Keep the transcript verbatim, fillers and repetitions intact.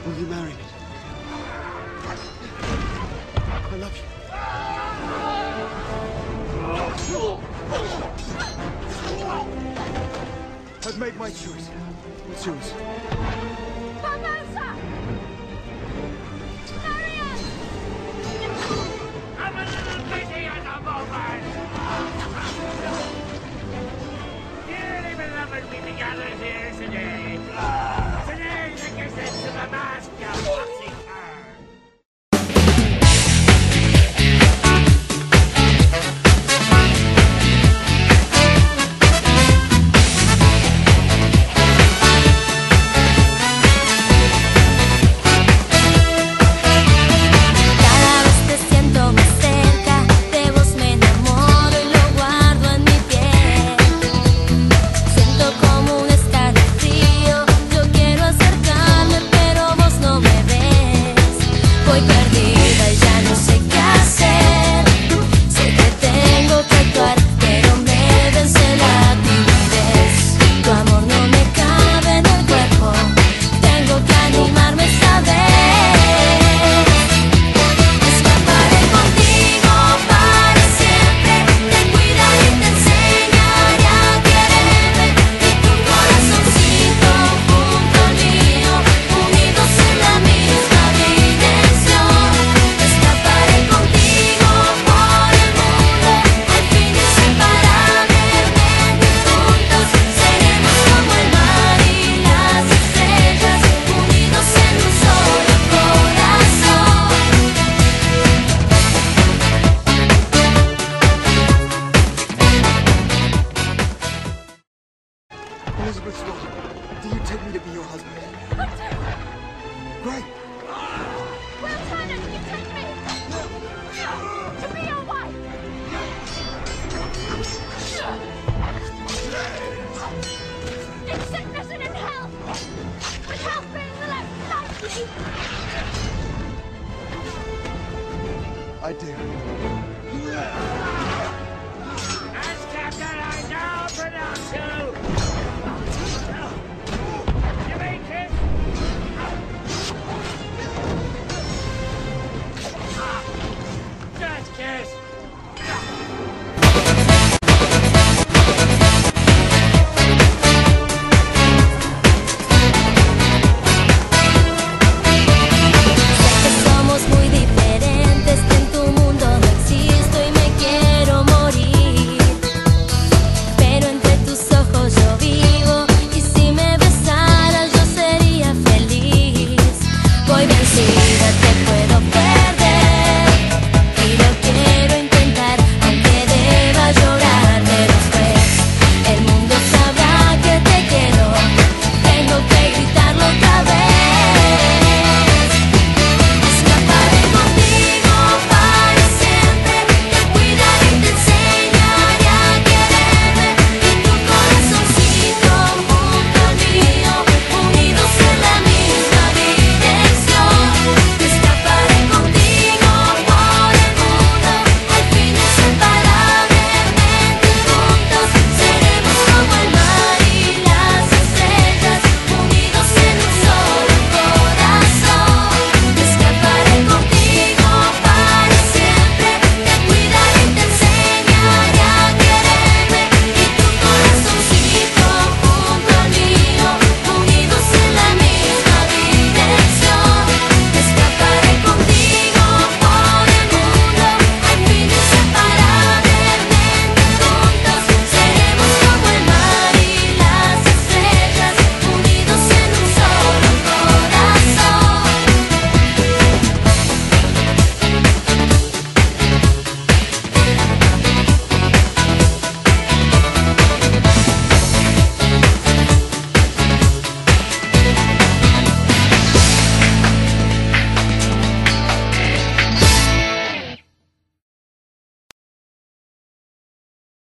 Will you marry me? I love you. I've made my choice. What's yours? Barbossa! Marius! I'm a little busy at the moment! Dearly beloved, we together here today. Today, the kisses of the master of Foxy Fur. Elizabeth Swan, do you take me to be your husband? I do! Great! Will Turner, do you take me? To be your wife? In sickness and in health! With health being the left lightly! I do.